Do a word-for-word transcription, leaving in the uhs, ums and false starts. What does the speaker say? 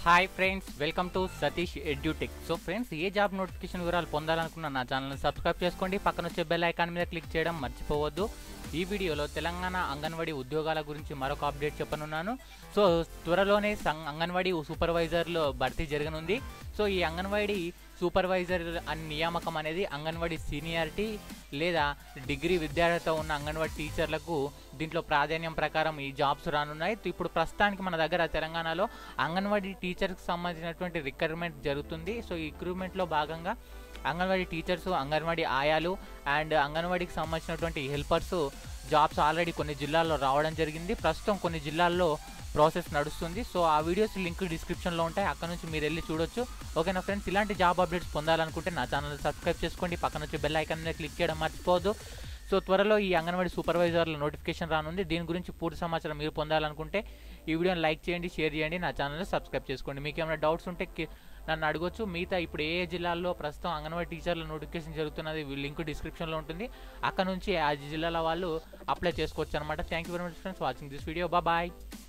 Hi friends, welcome to Satish Edutech. So friends, ఏ job notification వివరాలు పొందాలనుకున్న నా ఛానల్ని సబ్స్క్రైబ్ చేసుకోండి. పక్కన వచ్చే బెల్ ఐకాన్ మీద క్లిక్ చేయడం మర్చిపోవద్దు. ఈ వీడియోలో తెలంగాణ అంగన్వాడీ ఉద్యోగాల గురించి మరొక అప్డేట్ చెప్పనున్నాను. సో త్వరలోనే అంగన్వాడీ సూపర్వైజర్లో భర్తీ జరగనుంది. సో ఈ అంగన్వాడీ సూపర్వైజర్ అని నియామకం అనేది అంగన్వాడీ సీనియారిటీ లేదా డిగ్రీ విద్యార్హత ఉన్న అంగన్వాడీ టీచర్లకు దీంట్లో ప్రాధాన్యం ప్రకారం ఈ జాబ్స్ రానున్నాయి. ఇప్పుడు ప్రస్తుతానికి మన దగ్గర తెలంగాణలో అంగన్వాడీ టీచర్కి సంబంధించినటువంటి రిక్రూట్మెంట్ జరుగుతుంది. సో ఈ రిక్రూట్మెంట్లో భాగంగా అంగన్వాడీ టీచర్స్, అంగన్వాడీ ఆయాలు అండ్ అంగన్వాడీకి సంబంధించినటువంటి హెల్పర్స్ జాబ్స్ ఆల్రెడీ కొన్ని జిల్లాల్లో రావడం జరిగింది. ప్రస్తుతం కొన్ని జిల్లాల్లో ప్రాసెస్ నడుస్తుంది. సో ఆ వీడియోస్ లింక్ డిస్క్రిప్షన్లో ఉంటాయి, అక్కడ నుంచి మీరు వెళ్ళి చూడొచ్చు. ఓకేనా ఫ్రెండ్స్, ఇలాంటి జాబ్ అప్డేట్స్ పొందాలనుకుంటే నా ఛానల్ సబ్స్క్రైబ్ చేసుకోండి. పక్కన వచ్చి బెల్ ఐకాన్ మీద క్లిక్ చేయడం మర్చిపోవద్దు. సో త్వరలో ఈ అంగన్వాడీ సూపర్వైజర్ల నోటిఫికేషన్ రానుంది. దీని గురించి పూర్తి సమాచారం మీరు పొందాలనుకుంటే ఈ వీడియోని లైక్ చేయండి, షేర్ చేయండి, నా ఛానల్ని సబ్స్క్రైబ్ చేసుకోండి. మీకు ఏమైనా డౌట్స్ ఉంటే నన్ను అడగొచ్చు. మిగతా ఇప్పుడు ఏ జిల్లాల్లో ప్రస్తుతం అంగన్వాడీ టీచర్ల నోటిఫికేషన్ జరుగుతున్నది లింక్ డిస్క్రిప్షన్లో ఉంటుంది, అక్కడ నుంచి ఆ జిల్లాల వాళ్ళు అప్లై చేసుకోవచ్చు అనమాట. Thank you very much friends watching this video. Bye.